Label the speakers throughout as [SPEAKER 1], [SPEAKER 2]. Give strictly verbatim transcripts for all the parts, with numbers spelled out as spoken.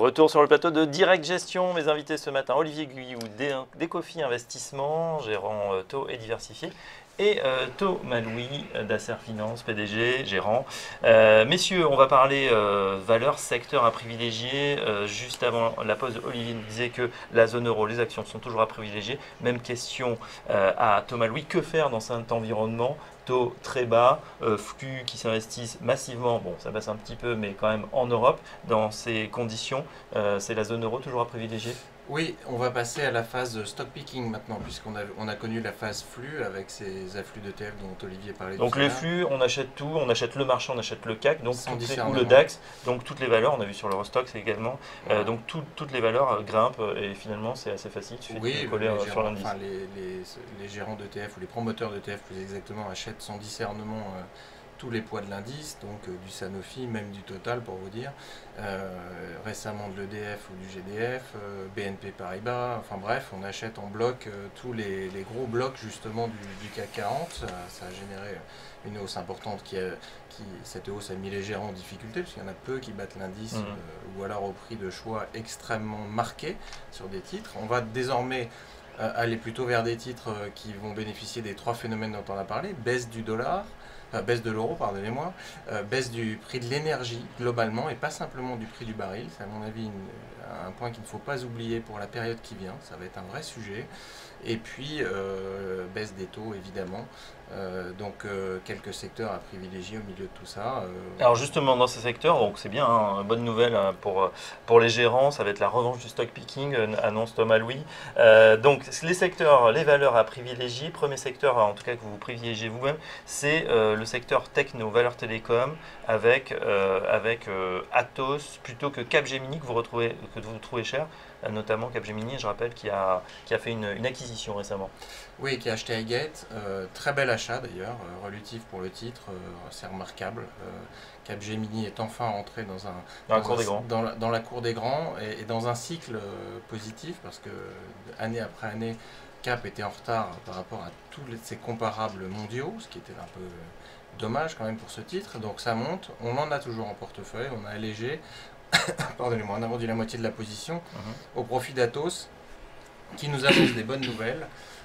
[SPEAKER 1] Retour sur le plateau de Direct Gestion. Mes invités ce matin, Olivier Guyou, d'Ecofi Investissement, gérant euh, taux et diversifié, et euh, Thomas Louis d'Acer Finance, P D G, gérant. Euh, messieurs, on va parler euh, valeurs, secteurs à privilégier. Euh, juste avant la pause, Olivier nous disait que la zone euro, les actions sont toujours à privilégier. Même question euh, à Thomas Louis. Que faire dans cet environnement? Taux très bas, euh, flux qui s'investissent massivement, bon ça baisse un petit peu mais quand même en Europe, dans ces conditions, euh, c'est la zone euro toujours à privilégier?
[SPEAKER 2] Oui, on va passer à la phase stock picking maintenant, puisqu'on a, on a connu la phase flux avec ces afflux d'E T F dont Olivier parlait.
[SPEAKER 1] Donc les flux, on achète tout, on achète le marché, on achète le C A C, donc
[SPEAKER 2] Sans
[SPEAKER 1] toutes les, ou le DAX, donc toutes les valeurs, on a vu sur l'Eurostock également,
[SPEAKER 2] voilà.
[SPEAKER 1] euh, donc tout, toutes les valeurs grimpent et finalement c'est assez facile, il suffit
[SPEAKER 2] oui,
[SPEAKER 1] de coller
[SPEAKER 2] les
[SPEAKER 1] sur
[SPEAKER 2] gérants,
[SPEAKER 1] l'indice.
[SPEAKER 2] enfin, les, les, les gérants d'E T F ou les promoteurs d'E T F plus exactement achètent sans discernement euh, tous les poids de l'indice, donc euh, du Sanofi, même du Total pour vous dire, euh, récemment de l'E D F ou du G D F, euh, B N P Paribas, enfin bref, on achète en bloc euh, tous les, les gros blocs justement du, du C A C quarante, ça, ça a généré une hausse importante qui, a, qui cette hausse a mis les gérants en difficulté, parce qu'il y en a peu qui battent l'indice, mmh. euh, ou alors au prix de choix extrêmement marqués sur des titres. On va désormais euh, aller plutôt vers des titres euh, qui vont bénéficier des trois phénomènes dont on a parlé, baisse du dollar, Euh, baisse de l'euro, pardonnez-moi, euh, baisse du prix de l'énergie globalement et pas simplement du prix du baril. C'est à mon avis une, un point qu'il ne faut pas oublier pour la période qui vient, ça va être un vrai sujet. Et puis euh, baisse des taux évidemment, euh, donc euh, quelques secteurs à privilégier au milieu de tout ça. Euh...
[SPEAKER 1] Alors justement dans ces secteurs, donc c'est bien, hein, bonne nouvelle pour, pour les gérants, ça va être la revanche du stock picking, annonce Thomas Louis. Euh, donc les secteurs, les valeurs à privilégier, premier secteur en tout cas que vous privilégiez vous-même, c'est euh, le secteur techno, valeurs télécom, avec, euh, avec euh, Atos plutôt que Capgemini que vous, retrouvez, que vous trouvez cher, notamment Capgemini, je rappelle, qui a, qui a fait une, une acquisition récemment.
[SPEAKER 2] Oui, qui a acheté Highgate, euh, très bel achat d'ailleurs, euh, relatif pour le titre, euh, c'est remarquable. Euh, Capgemini est enfin entré dans, un,
[SPEAKER 1] dans, la,
[SPEAKER 2] dans,
[SPEAKER 1] cour
[SPEAKER 2] un,
[SPEAKER 1] des grands.
[SPEAKER 2] Dans, la, dans la cour des grands et, et dans un cycle euh, positif, parce que année après année, Cap était en retard par rapport à tous les, ses comparables mondiaux, ce qui était un peu dommage quand même pour ce titre. Donc ça monte, on en a toujours en portefeuille, on a allégé, pardonnez-moi, on a vendu la moitié de la position uh-huh. au profit d'Atos, qui nous annonce des bonnes nouvelles,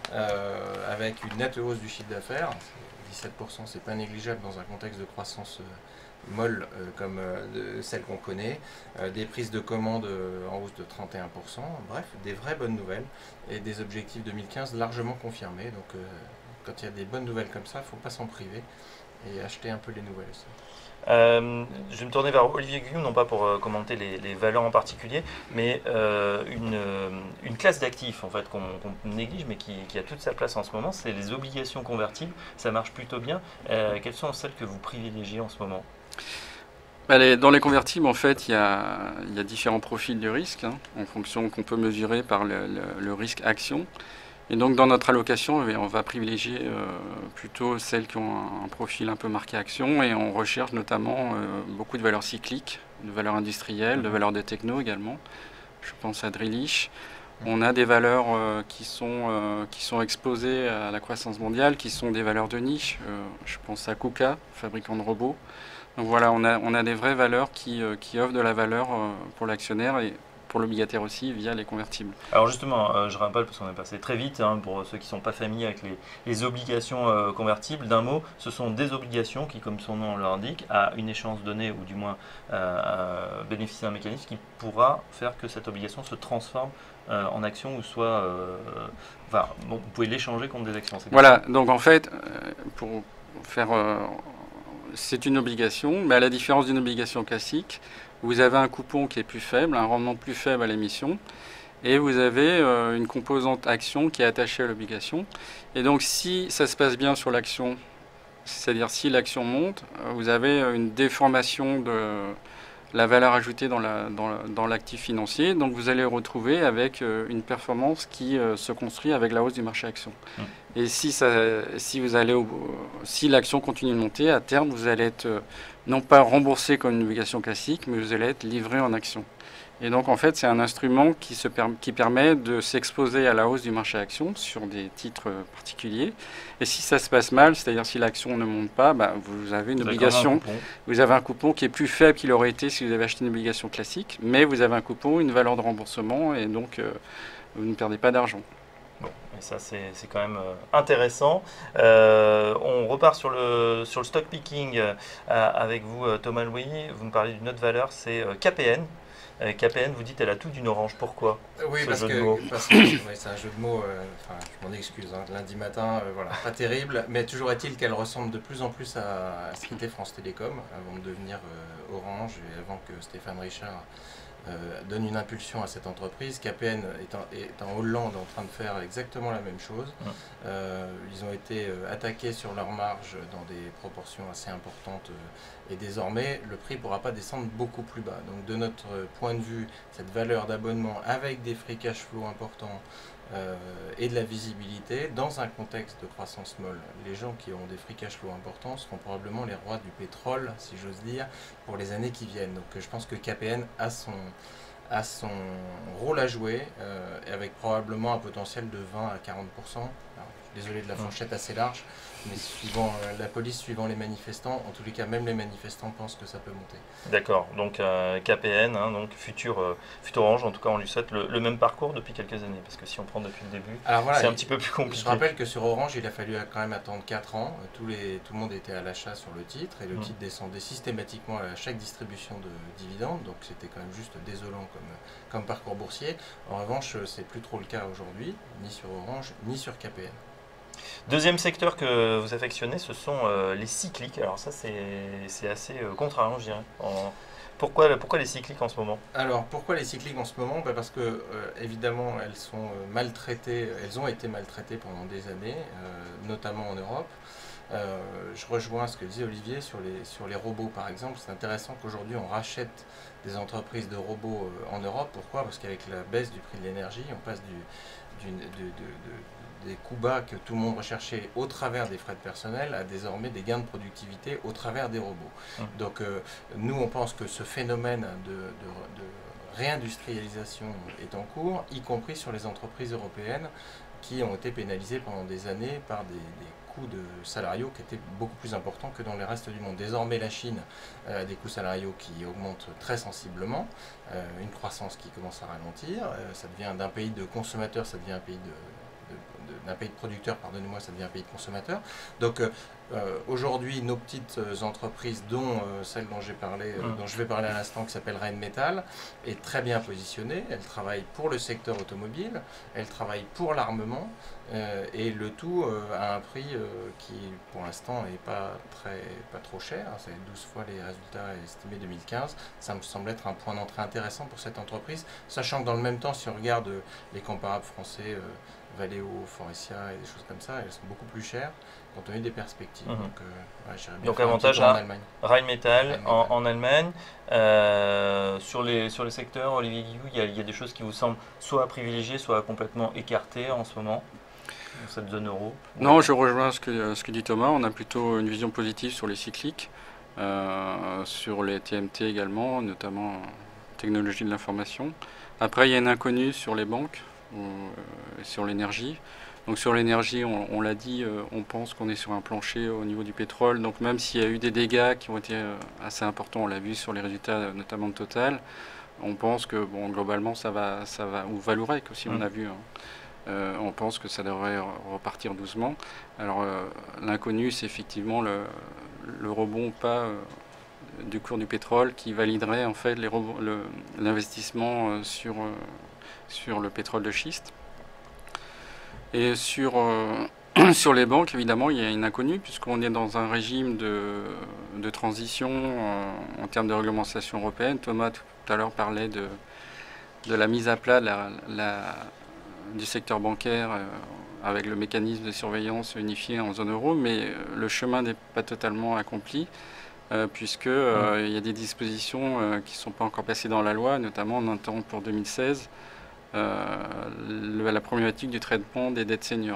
[SPEAKER 2] euh, avec une nette hausse du chiffre d'affaires, dix-sept pour cent, c'est pas négligeable dans un contexte de croissance euh, molle euh, comme euh, de celle qu'on connaît, euh, des prises de commandes euh, en hausse de trente et un pour cent, bref, des vraies bonnes nouvelles, et des objectifs deux mille quinze largement confirmés, donc euh, quand il y a des bonnes nouvelles comme ça, il ne faut pas s'en priver, et acheter un peu les nouvelles aussi.
[SPEAKER 1] Euh, je vais me tourner vers Olivier Guyou, non pas pour euh, commenter les, les valeurs en particulier, mais euh, une, une classe d'actifs en fait, qu'on qu'on néglige, mais qui, qui a toute sa place en ce moment, c'est les obligations convertibles. Ça marche plutôt bien. Euh, quelles sont celles que vous privilégiez en ce moment?
[SPEAKER 3] Dans les convertibles, en fait, il y a, il y a différents profils de risque, hein, en fonction qu'on peut mesurer par le, le, le risque action. Et donc dans notre allocation, on va privilégier euh, plutôt celles qui ont un, un profil un peu marqué action, et on recherche notamment euh, beaucoup de valeurs cycliques, de valeurs industrielles, de valeurs de techno également. Je pense à Drillisch. On a des valeurs euh, qui, sont, euh, qui sont exposées à la croissance mondiale, qui sont des valeurs de niche. Euh, je pense à KUKA, fabricant de robots. Donc voilà, on a, on a des vraies valeurs qui, euh, qui offrent de la valeur euh, pour l'actionnaire et pour l'obligataire aussi via les convertibles.
[SPEAKER 1] Alors justement, euh, je rappelle, parce qu'on est passé très vite, hein, pour ceux qui ne sont pas familiers avec les, les obligations euh, convertibles, d'un mot, ce sont des obligations qui, comme son nom l'indique, à une échéance donnée, ou du moins euh, euh, bénéficier d'un mécanisme qui pourra faire que cette obligation se transforme euh, en action, ou soit, euh, enfin, bon, vous pouvez l'échanger contre des actions.
[SPEAKER 3] Voilà, donc en fait, euh, pour faire... Euh, c'est une obligation, mais à la différence d'une obligation classique, vous avez un coupon qui est plus faible, un rendement plus faible à l'émission, et vous avez euh, une composante action qui est attachée à l'obligation. Et donc si ça se passe bien sur l'action, c'est-à-dire si l'action monte, vous avez une déformation de la valeur ajoutée dans la, dans, dans l'actif financier, donc vous allez retrouver avec euh, une performance qui euh, se construit avec la hausse du marché action. Mmh. Et si, ça, si, vous allez au, si l'action continue de monter, à terme, vous allez être euh, non pas remboursé comme une obligation classique, mais vous allez être livré en action. Et donc en fait c'est un instrument qui, se per qui permet de s'exposer à la hausse du marché action sur des titres particuliers. Et si ça se passe mal, c'est-à-dire si l'action ne monte pas, bah, vous avez une
[SPEAKER 1] Vous avez
[SPEAKER 3] obligation,
[SPEAKER 1] un
[SPEAKER 3] vous avez un coupon qui est plus faible qu'il aurait été si vous avez acheté une obligation classique, mais vous avez un coupon, une valeur de remboursement et donc euh, vous ne perdez pas d'argent.
[SPEAKER 1] Bon, et ça c'est quand même euh, intéressant. Euh, on repart sur le, sur le stock picking euh, avec vous, euh, Thomas Louis. Vous me parlez d'une autre valeur, c'est euh, K P N. Euh, K P N, vous dites, elle a tout d'une orange. Pourquoi
[SPEAKER 2] Oui,
[SPEAKER 1] ce
[SPEAKER 2] parce
[SPEAKER 1] jeu
[SPEAKER 2] que,
[SPEAKER 1] de mots
[SPEAKER 2] parce que ouais, c'est un jeu de mots, euh, enfin, je m'en excuse, hein, lundi matin, euh, voilà, pas terrible, mais toujours est-il qu'elle ressemble de plus en plus à, à ce qu'était France Télécom, avant de devenir euh, Orange, et avant que Stéphane Richard Euh, donne une impulsion à cette entreprise. K P N est en, est en Hollande en train de faire exactement la même chose. Mmh. Euh, ils ont été euh, attaqués sur leur marge dans des proportions assez importantes euh, et désormais le prix ne pourra pas descendre beaucoup plus bas. Donc de notre point de vue, cette valeur d'abonnement avec des free cash flow importants Euh, et de la visibilité dans un contexte de croissance molle. Les gens qui ont des free cash flow importants seront probablement les rois du pétrole, si j'ose dire, pour les années qui viennent. Donc je pense que K P N a son, a son rôle à jouer, euh, avec probablement un potentiel de vingt à quarante pour cent. Alors, je suis désolé de la fourchette assez large, mais suivant euh, la police, suivant les manifestants, en tous les cas, même les manifestants pensent que ça peut monter.
[SPEAKER 1] D'accord, donc euh, K P N, hein, donc futur, euh, futur Orange, en tout cas on lui souhaite le, le même parcours depuis quelques années, parce que si on prend depuis le début, voilà, c'est un petit peu plus compliqué.
[SPEAKER 2] Je rappelle que sur Orange, il a fallu quand même attendre quatre ans, Tous les, tout le monde était à l'achat sur le titre, et le mmh. titre descendait systématiquement à chaque distribution de dividendes, donc c'était quand même juste désolant comme, comme parcours boursier. En revanche, c'est plus trop le cas aujourd'hui, ni sur Orange, ni sur K P N.
[SPEAKER 1] Deuxième secteur que vous affectionnez, ce sont euh, les cycliques. Alors ça, c'est assez euh, contrariant, je dirais. En... Pourquoi, pourquoi les cycliques en ce moment?
[SPEAKER 2] Alors, pourquoi les cycliques en ce moment? bah Parce que, euh, évidemment, elles sont maltraitées, elles ont été maltraitées pendant des années, euh, notamment en Europe. Euh, je rejoins ce que disait Olivier sur les, sur les robots, par exemple. C'est intéressant qu'aujourd'hui, on rachète des entreprises de robots euh, en Europe. Pourquoi? Parce qu'avec la baisse du prix de l'énergie, on passe du, du, de, de, de, des coûts bas que tout le monde recherchait au travers des frais de personnel à désormais des gains de productivité au travers des robots. Mmh. Donc euh, nous on pense que ce phénomène de, de, de réindustrialisation est en cours, y compris sur les entreprises européennes qui ont été pénalisées pendant des années par des, des coûts de salariaux qui étaient beaucoup plus importants que dans le reste du monde. Désormais la Chine a euh, des coûts salariaux qui augmentent très sensiblement, euh, une croissance qui commence à ralentir, euh, ça devient d'un pays de consommateurs, ça devient un pays de d'un pays de producteurs, pardonnez-moi, ça devient un pays de consommateurs. Donc euh, euh, aujourd'hui, nos petites entreprises, dont euh, celle dont j'ai parlé, euh, mmh. dont je vais parler à l'instant, qui s'appelle Rheinmetall, est très bien positionnée. Elle travaille pour le secteur automobile, elle travaille pour l'armement, euh, et le tout euh, à un prix euh, qui, pour l'instant, n'est pas très, pas trop cher. C'est douze fois les résultats estimés deux mille quinze. Ça me semble être un point d'entrée intéressant pour cette entreprise, sachant que dans le même temps, si on regarde les comparables français, euh, Valeo, Forestia et des choses comme ça, elles sont beaucoup plus chères compte tenu des perspectives. Mmh. Donc, euh, ouais, bien
[SPEAKER 1] Donc avantage à Rheinmetall en, en Allemagne. Euh, sur, les, sur les secteurs, Olivier Guillou, il y, a, il y a des choses qui vous semblent soit à privilégier, soit complètement écartées en ce moment dans cette zone euro?
[SPEAKER 3] Non, je rejoins ce que, ce que dit Thomas. On a plutôt une vision positive sur les cycliques, euh, sur les T M T également, notamment technologie de l'information. Après, il y a une inconnue sur les banques. Euh, sur l'énergie. Donc sur l'énergie, on, on l'a dit, euh, on pense qu'on est sur un plancher au niveau du pétrole. Donc même s'il y a eu des dégâts qui ont été euh, assez importants, on l'a vu sur les résultats notamment de Total, on pense que bon, globalement ça va, ça va, ou Vallourec aussi, mmh. on a vu, hein, euh, on pense que ça devrait repartir doucement. Alors euh, l'inconnu, c'est effectivement le, le rebond pas euh, du cours du pétrole qui validerait en fait l'investissement euh, sur euh, sur le pétrole de schiste. Et sur, euh, sur les banques, évidemment, il y a une inconnue, puisqu'on est dans un régime de, de transition euh, en termes de réglementation européenne. Thomas, tout à l'heure, parlait de, de la mise à plat de la, la, du secteur bancaire euh, avec le mécanisme de surveillance unifié en zone euro, mais euh, le chemin n'est pas totalement accompli. Euh, puisque euh, mmh. il y a des dispositions euh, qui ne sont pas encore passées dans la loi, notamment on entend pour deux mille seize Euh, le, la problématique du traitement des dettes seniors.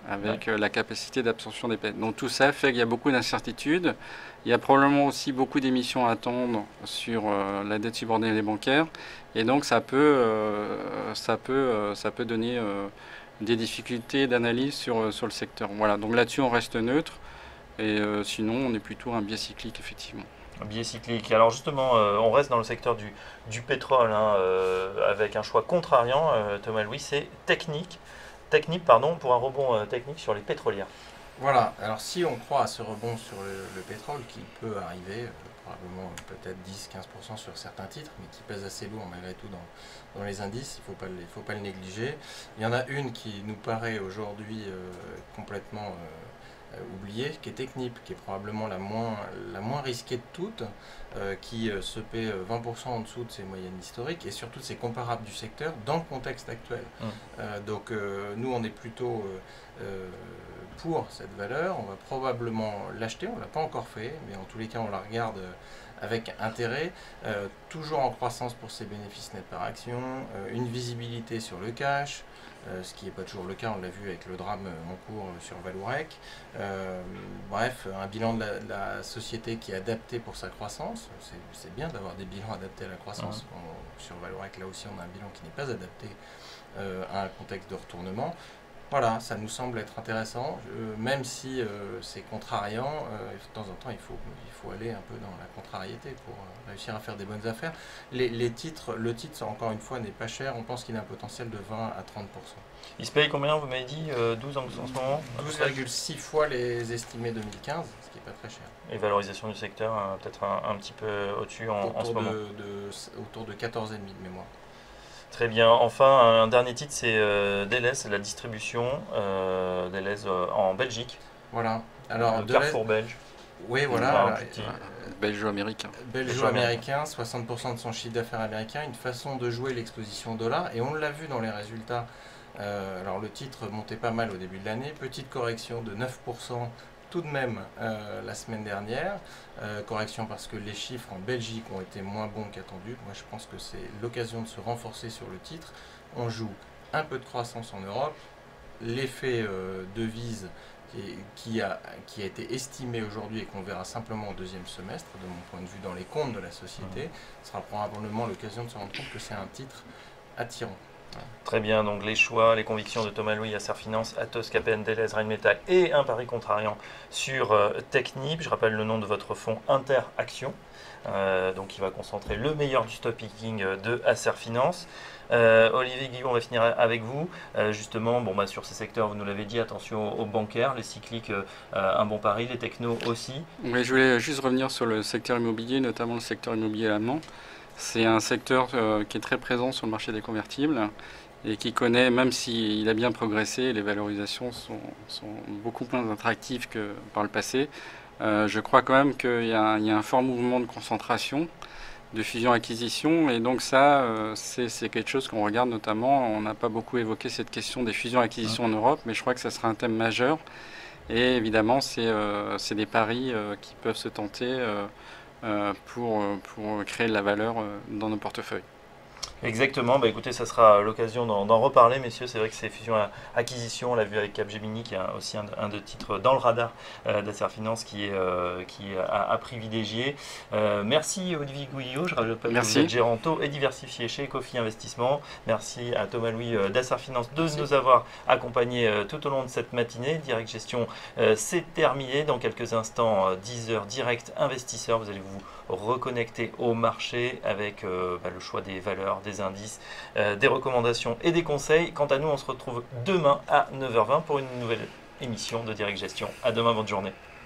[SPEAKER 3] avec ouais. la capacité d'absorption des pertes. Donc tout ça fait qu'il y a beaucoup d'incertitudes. Il y a probablement aussi beaucoup d'émissions à attendre sur euh, la dette subordonnée des bancaires. Et donc ça peut, euh, ça peut, euh, ça peut donner euh, des difficultés d'analyse sur, sur le secteur. Voilà, donc là-dessus on reste neutre. Et euh, sinon on est plutôt un biais cyclique effectivement.
[SPEAKER 1] Un biais cyclique. Alors justement, euh, on reste dans le secteur du, du pétrole hein, euh, avec un choix contrariant. Euh, Thomas Louis, c'est technique. Technique, pardon, pour un rebond euh, technique sur les pétrolières.
[SPEAKER 2] Voilà, alors si on croit à ce rebond sur le, le pétrole qui peut arriver, euh, probablement peut-être dix à quinze pour cent sur certains titres, mais qui pèse assez lourd malgré tout dans, dans les indices, il ne faut pas, faut pas le négliger. Il y en a une qui nous paraît aujourd'hui euh, complètement euh, oubliée, qui est Technip, qui est probablement la moins, la moins risquée de toutes, euh, qui euh, se paie vingt pour cent en dessous de ses moyennes historiques, et surtout de ses comparables du secteur dans le contexte actuel. Mmh. Euh, donc euh, nous on est plutôt... Euh, euh, pour cette valeur, on va probablement l'acheter, on ne l'a pas encore fait, mais en tous les cas on la regarde avec intérêt, euh, toujours en croissance pour ses bénéfices nets par action, euh, une visibilité sur le cash, euh, ce qui n'est pas toujours le cas, on l'a vu avec le drame en cours sur Vallourec, euh, bref, un bilan de la, de la société qui est adapté pour sa croissance, c'est bien d'avoir des bilans adaptés à la croissance, mmh. on, sur Vallourec là aussi on a un bilan qui n'est pas adapté euh, à un contexte de retournement. Voilà, ça nous semble être intéressant, euh, même si euh, c'est contrariant, euh, de temps en temps il faut, il faut aller un peu dans la contrariété pour euh, réussir à faire des bonnes affaires. Les, les titres, le titre, encore une fois, n'est pas cher, on pense qu'il a un potentiel de vingt à trente pour cent.
[SPEAKER 1] Il se paye combien, vous m'avez dit, euh, douze en, en ce moment?
[SPEAKER 2] douze virgule six fois les estimés deux mille quinze, ce qui n'est pas très cher.
[SPEAKER 1] Et valorisation du secteur, hein, peut-être un, un petit peu au-dessus en, en ce moment
[SPEAKER 2] de, de, Autour de quatorze virgule cinq de mémoire.
[SPEAKER 1] Très bien. Enfin, un dernier titre, c'est euh, Delhaize, la distribution. Euh, Delhaize euh, en Belgique.
[SPEAKER 2] Voilà. Alors,
[SPEAKER 1] le Carrefour belge.
[SPEAKER 2] Oui, voilà.
[SPEAKER 3] Belgeo-américain.
[SPEAKER 2] Belgeo-américain, soixante pour cent de son chiffre d'affaires américain, une façon de jouer l'exposition dollar. Et on l'a vu dans les résultats. Euh, alors, le titre montait pas mal au début de l'année. Petite correction de neuf pour cent tout de même euh, la semaine dernière. Euh, correction parce que les chiffres en Belgique ont été moins bons qu'attendus. Moi je pense que c'est l'occasion de se renforcer sur le titre. On joue un peu de croissance en Europe. L'effet euh, devise qui, qui, a, qui a été estimé aujourd'hui et qu'on verra simplement au deuxième semestre, de mon point de vue dans les comptes de la société, sera probablement l'occasion de se rendre compte que c'est un titre attirant.
[SPEAKER 1] Très bien, donc les choix, les convictions de Thomas Louis, Acer Finance, Atos, K P N, Delhaize, Rheinmetall et un pari contrariant sur euh, Technip. Je rappelle le nom de votre fonds Interaction, euh, donc qui va concentrer le meilleur du stock picking de Acer Finance. Euh, Olivier Guillon, on va finir avec vous. Euh, justement, bon, bah, sur ces secteurs, vous nous l'avez dit, attention aux, aux bancaires, les cycliques, euh, un bon pari, les technos aussi.
[SPEAKER 3] Oui, je voulais juste revenir sur le secteur immobilier, notamment le secteur immobilier allemand. C'est un secteur euh, qui est très présent sur le marché des convertibles et qui connaît, même s'il a bien progressé, les valorisations sont, sont beaucoup moins attractives que par le passé. Euh, je crois quand même qu'il y, y a un fort mouvement de concentration, de fusion-acquisition, et donc ça, euh, c'est quelque chose qu'on regarde notamment. On n'a pas beaucoup évoqué cette question des fusions-acquisitions en Europe, mais je crois que ça sera un thème majeur. Et évidemment, c'est euh, des paris euh, qui peuvent se tenter euh, euh, pour, pour créer de la valeur euh, dans nos portefeuilles.
[SPEAKER 1] Exactement, bah écoutez, ça sera l'occasion d'en reparler, messieurs. C'est vrai que ces fusions-acquisitions, on l'a vu avec Capgemini, qui est aussi un, un de titres dans le radar euh, d'Acer Finance, qui est, euh, qui est à, à privilégier. Euh, merci Olivier Gouillot, je rappelle que vous êtes gérant taux et diversifié chez Ecofi Investissement. Merci à Thomas Louis euh, d'Acer Finance de merci. nous avoir accompagnés euh, tout au long de cette matinée. Direct Gestion, euh, c'est terminé. Dans quelques instants, euh, dix heures direct investisseur. Vous allez vous reconnecter au marché avec euh, bah, le choix des valeurs, des indices, euh, des recommandations et des conseils. Quant à nous, on se retrouve demain à neuf heures vingt pour une nouvelle émission de Direct Gestion. À demain, bonne journée.